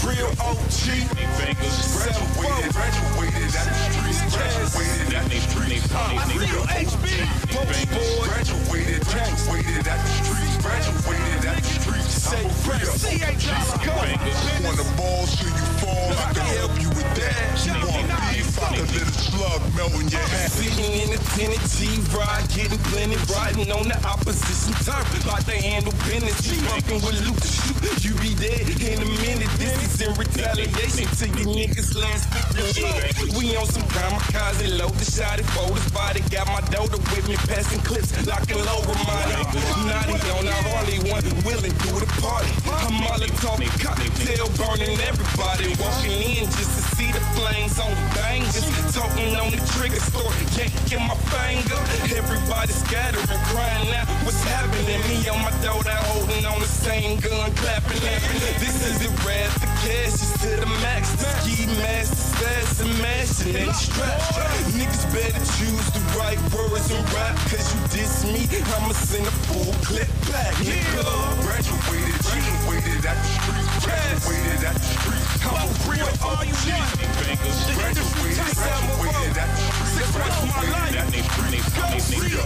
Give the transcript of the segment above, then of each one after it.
real OG. Graduated at the streets. Graduated at the streets. Real HB. Post boy. Graduated at the streets. Graduated at the streets. Say real OG. Want the balls till you fall, I can help you with that. You want beef, I can let a slug melt in your hand. Sitting in a tenant G-Ride, getting plenty, riding on the opposition turf. Like they handle business, you fucking with Luke to shoot. You be dead in a minute, this is in retaliation to you niggas last 50 years. We on some kamikaze, load the shot, for the body. Got my daughter with me, passing clips, locking low reminding. Naughty on our Harley, one willing to the party. I'm Molotov, cocktail burning everybody. Walking in just to see the flames on bangers. Talking on the trigger store, can't get my finger. Everybody scattering, crying out, what's happening? Me on my daughter holding on the same gun, clapping at. This is the wrath, the cash is to the max. The ski mask, the stats and mashing and straps. Niggas better choose the right words and rap, cause you diss me, I'ma send a full clip back, nigga. Graduated at the streets. Graduated at the streets. I'm real all you want. Graduated at the streets. This was my life. Real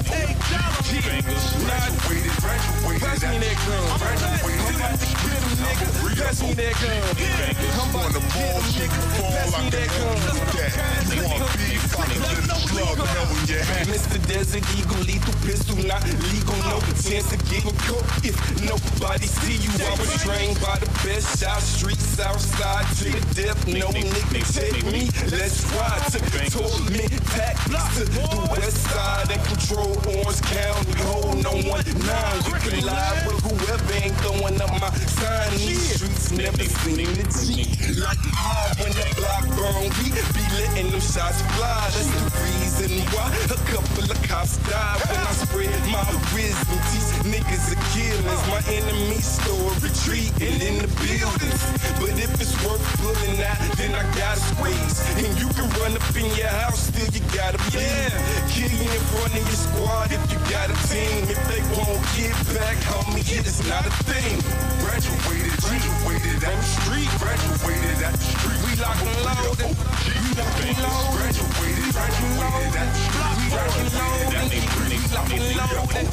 Pass me that gun. I'm about to get him, nigga. Pass me that gun. I'm about to get him, nigga. Pass me that gun. You want beef, I can let a slug melt in your hand. Mr. Desert Eagle, lethal pistol, not legal. No chance of getting caught if nobody see you. I was trained by the best shot, streets outside to the depth. No nigga take me. Let's ride to torment tactics to the west side and control Orange County. Hold no 1-9. You can lie with whoever ain't throwing up my sign. These streets never seen the G. Like hard when the block burn, we be letting them shots fly. That's the reason why a couple of cops died when I spread my wisdom. These niggas are killers. My enemies store retreating in the buildings. But if it's worth pulling out, then I gotta squeeze. And you can run up in your house, still you gotta bleed. Kill you in front of your squad if you got a team. If they won't get back, homie, it is not a thing. Graduated at the street. Graduated at the street. We lock and loaded. We lock and loaded. Graduated at the street. We lock and loaded. We lock and loaded.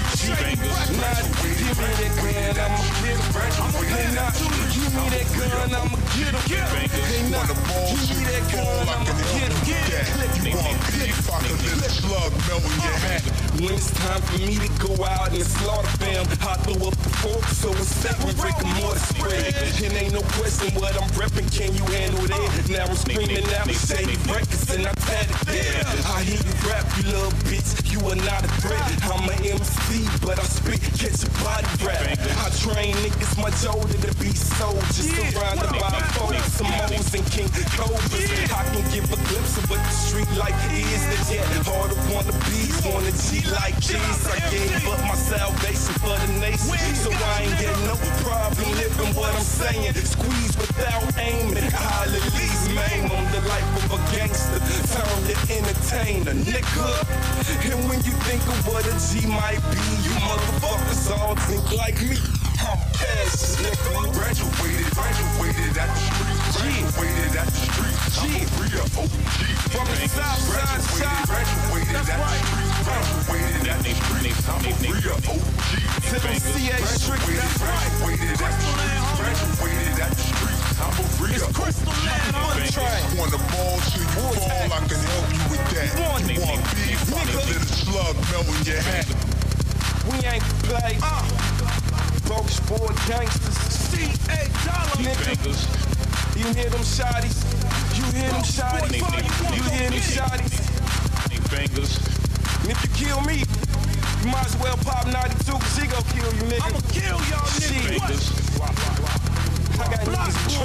Nah, give me that gun, I'ma get him. Hey, nah, give me that gun, I'ma get him. Hey, nah, give me that gun, I'ma get him. You want beef, I can let a slug melt in your hand. When it's time for me to go out and slaughter fam, I throw up the fork so it's second break and more to spread. It ain't no question what I'm reppin', can you handle that? Now I'm screaming out and shady breakfast and I pat it there. I hear you rap, you little bitch, you are not a threat. I'm an MC, but I spit, catch a body rap. I train niggas much older to be soldiers, surrounded by folks, Samoans and King Cobras. I can give a glimpse of what the street life is. That yet hard to wanna be, wanna G like this. I gave up my salvation for the nation, so I ain't get no problem living what I'm saying. Squeeze without aiming, I'll at least maim on the life of a gangster, turn to entertainer, nigga. And when you think of what a G might be, you motherfuckers all think like me. I'm fast, nigga. Graduated at the street. Graduated at the street. I'm a real OG. From the south side, Graduated at the street. Graduated at the street. I'm a real OG. to them CA strict, that's right. Graduated at the street. Graduated at the street. I'm a real It's Crystal Land on the train. Want the balls till you fall, I can help you with that. You want beef, I can let a slug melt in your hand. We ain't play. Bogus boy gangsters. C.A. Dollar. Niggas. You hear them shotties? You hear them shotties? You hear them shotties? Fingers. And if you kill me, you might as well pop 92, cause he gon' kill you, nigga. I'ma kill y'all niggas. I got niggas